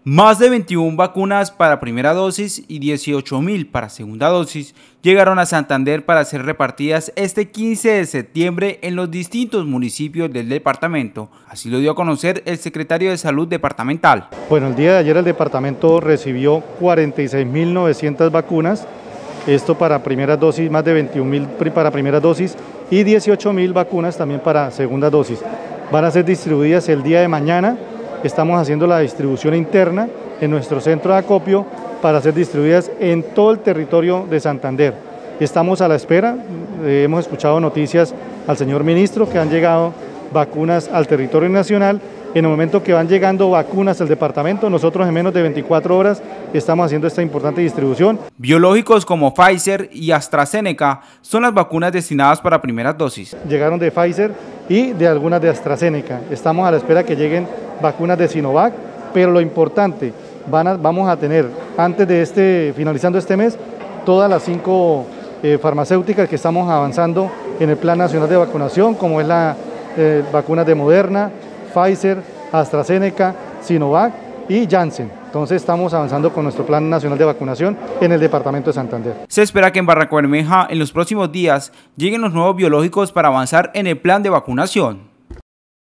Más de 21 vacunas para primera dosis y 18.000 para segunda dosis llegaron a Santander para ser repartidas este 15 de septiembre en los distintos municipios del departamento. Así lo dio a conocer el secretario de Salud departamental. Bueno, el día de ayer el departamento recibió 46.900 vacunas, esto para primera dosis, más de 21.000 para primera dosis y 18.000 vacunas también para segunda dosis. Van a ser distribuidas el día de mañana. Estamos haciendo la distribución interna en nuestro centro de acopio para ser distribuidas en todo el territorio de Santander. Estamos a la espera, hemos escuchado noticias al señor ministro que han llegado vacunas al territorio nacional. En el momento que van llegando vacunas al departamento, nosotros en menos de 24 horas estamos haciendo esta importante distribución. Biológicos como Pfizer y AstraZeneca son las vacunas destinadas para primeras dosis. Llegaron de Pfizer y de algunas de AstraZeneca. Estamos a la espera que lleguen vacunas de Sinovac, pero lo importante, vamos a tener antes de finalizando este mes, todas las 5 farmacéuticas que estamos avanzando en el Plan Nacional de Vacunación, como es la vacuna de Moderna, Pfizer, AstraZeneca, Sinovac y Janssen. Entonces estamos avanzando con nuestro Plan Nacional de Vacunación en el departamento de Santander. Se espera que en Barrancabermeja en los próximos días lleguen los nuevos biológicos para avanzar en el plan de vacunación.